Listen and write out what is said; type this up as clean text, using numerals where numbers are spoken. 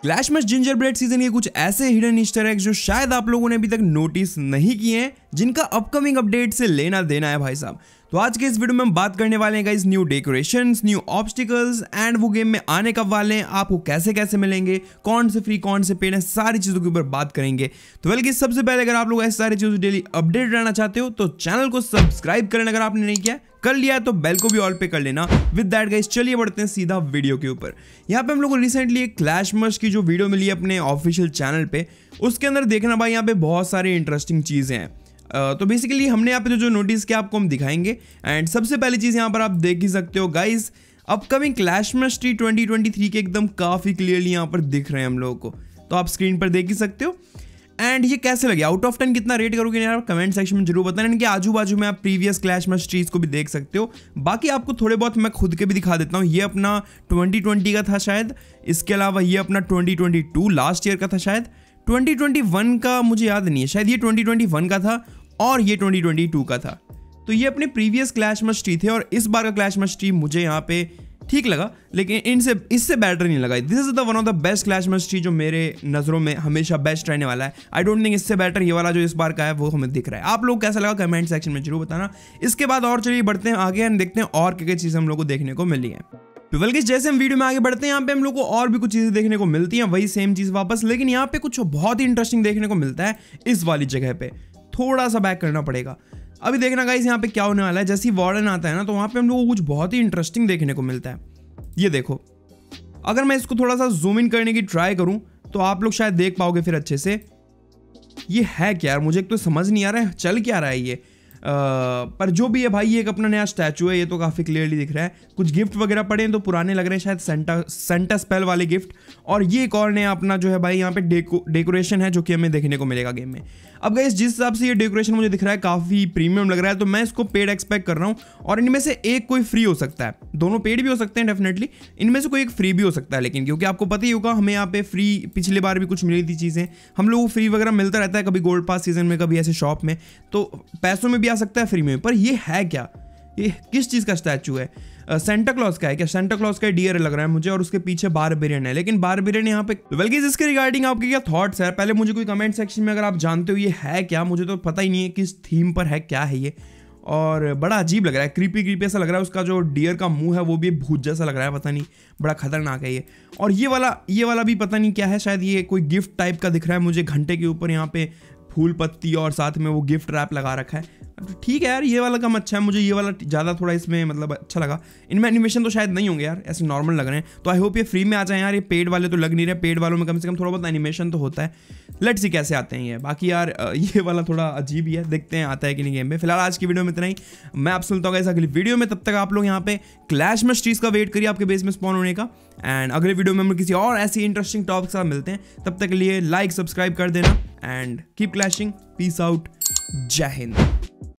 क्लैशमैश gingerbread season के कुछ ऐसे हिडन ईस्टर एग्स जो शायद आप लोगों ने अभी तक नोटिस नहीं किए हैं, जिनका अपकमिंग अपडेट से लेना देना है भाई साहब। तो आज के इस वीडियो में हम बात करने वाले हैं guys new decorations, new obstacles and वो गेम में आने कब वाले हैं, आपको कैसे कैसे मिलेंगे, कौन से फ्री कौन से पेड है, सारी चीजों के ऊपर बात करेंगे। तो वेल गाइस, सबसे पहले अगर आप लोग ऐसी सारी चीजों डेली अपडेट रहना चाहते हो तो चैनल को सब्सक्राइब करना अगर आपने नहीं किया, कर लिया तो बेल को भी ऑल पे कर लेना। विद दैट गाइस चलिए बढ़ते हैं सीधा वीडियो के ऊपर। यहाँ पे हम लोग को रिसेंटली एक क्लैशमैश की जो वीडियो मिली है अपने ऑफिशियल चैनल पे, उसके अंदर देखना भाई यहाँ पे बहुत सारी इंटरेस्टिंग चीजें हैं। तो बेसिकली हमने यहाँ पे जो नोटिस किया आपको हम दिखाएंगे। एंड सबसे पहली चीज यहाँ पर आप देख ही सकते हो गाइस, अपकमिंग क्लैशमैश 2023 के एकदम काफी क्लियरली यहाँ पर दिख रहे हैं हम लोगों को, तो आप स्क्रीन पर देख ही सकते हो। एंड ये कैसे लगे, आउट ऑफ 10 कितना रेट करोगे यार, कमेंट सेक्शन में जरूर बताना। इनके आजू बाजू में आप प्रीवियस क्लैशमैश ट्रीज को भी देख सकते हो। बाकी आपको थोड़े बहुत मैं खुद के भी दिखा देता हूँ। ये अपना 2020 का था शायद, इसके अलावा ये अपना 2022 लास्ट ईयर का था शायद, 2021 का मुझे याद नहीं है, शायद ये 2021 का था और ये 2022 का था। तो ये अपने प्रीवियस क्लैशमैश ट्री थे और इस बार का क्लैशमैश ट्री मुझे यहाँ पे ठीक लगा, लेकिन इससे बेटर नहीं लगा। This is the one of the best clashmas tree जो मेरे नज़रों में हमेशा बेस्ट रहने वाला है। आई डोंट थिंक इससे बेटर ये वाला जो इस बार का है वो हमें दिख रहा है। आप लोग कैसा लगा कमेंट सेक्शन में जरूर बताना। इसके बाद और चलिए बढ़ते हैं आगे एंड देखते हैं और क्या क्या चीज़ें हम लोग को देखने को मिली है। तो बल्कि जैसे हम वीडियो में आगे बढ़ते हैं यहाँ पे हम लोग को और भी कुछ चीज़ें देखने को मिलती हैं, वही सेम चीज़ वापस, लेकिन यहाँ पे कुछ बहुत ही इंटरेस्टिंग देखने को मिलता है। इस वाली जगह पे थोड़ा सा बैक करना पड़ेगा। अभी देखना गाइस यहाँ पे क्या होने वाला है। जैसे ही वार्डन आता है ना तो वहाँ पे हम लोग को कुछ बहुत ही इंटरेस्टिंग देखने को मिलता है। ये देखो, अगर मैं इसको थोड़ा सा जूम इन करने की ट्राई करूं तो आप लोग शायद देख पाओगे फिर अच्छे से। ये है क्या यार, मुझे एक तो समझ नहीं आ रहा है चल क्या रहा है ये। पर जो भी है भाई, ये एक अपना नया स्टैचू है, ये तो काफ़ी क्लियरली दिख रहा है। कुछ गिफ्ट वगैरह पड़े हैं तो पुराने लग रहे हैं, शायद सेंटा स्पेल वाले गिफ्ट। और ये एक और नया अपना जो है भाई यहाँ पे डेकोरेशन है जो कि हमें देखने को मिलेगा गेम में। अब गाइस जिस हिसाब से ये डेकोरेशन मुझे दिख रहा है काफ़ी प्रीमियम लग रहा है, तो मैं इसको पेड एक्सपेक्ट कर रहा हूँ। और इनमें से एक कोई फ्री हो सकता है, दोनों पेड भी हो सकते हैं डेफिनेटली, इनमें से कोई एक फ्री भी हो सकता है। लेकिन क्योंकि आपको पता ही होगा हमें यहाँ पे फ्री पिछले बार भी कुछ मिली थी चीज़ें, हम लोग फ्री वगैरह मिलता रहता है, कभी गोल्ड पास सीजन में, कभी ऐसे शॉप में, तो पैसों में भी आ सकता है फ्री में। पर ये है क्या, ये किस चीज़ का स्टैचू है? सेंटा क्लॉज का है क्या? सेंटा क्लॉज का डियर लग रहा है मुझे, और उसके पीछे बारबेरियन है। लेकिन बारबेरियन यहाँ पे बल्कि इसके रिगार्डिंग आपके क्या थॉट्स है, पहले मुझे कोई कमेंट सेक्शन में अगर आप जानते हो ये है क्या, मुझे तो पता ही नहीं है किस थीम पर है, क्या है ये। और बड़ा अजीब लग रहा है, क्रीपी ऐसा लग रहा है। उसका जो डियर का मुंह है वो भी भूत जैसा लग रहा है, पता नहीं, बड़ा खतरनाक है ये। और ये वाला भी पता नहीं क्या है, शायद ये कोई गिफ्ट टाइप का दिख रहा है मुझे। घंटे के ऊपर यहाँ पे फूल पत्ती और साथ में वो गिफ्ट रैप लगा रखा है। ठीक है यार, ये वाला कम अच्छा है, मुझे ये वाला ज़्यादा थोड़ा इसमें मतलब अच्छा लगा। इनमें एनिमेशन तो शायद नहीं होंगे यार, ऐसे नॉर्मल लग रहे हैं। तो आई होप ये फ्री में आ जाए यार, ये पेड वाले तो लग नहीं रहे। पेड वालों में कम से कम थोड़ा बहुत एनिमेशन तो होता है। लेट्स सी कैसे आते हैं ये। बाकी यार ये वाला थोड़ा अजीब ही है, देखते हैं आता है कि नहीं गेम में। फिलहाल आज की वीडियो में इतना ही, मैं आप सुनता हूँ अगली वीडियो में। तब तक आप लोग यहाँ पे क्लैशमैश ट्रीज का वेट करिए आपके बेस में स्पॉन होने का। एंड अगले वीडियो में हम किसी और ऐसी इंटरेस्टिंग टॉपिक के साथ मिलते हैं। तब तक के लिए लाइक सब्सक्राइब कर देना and keep clashing. Peace out, जय हिंद।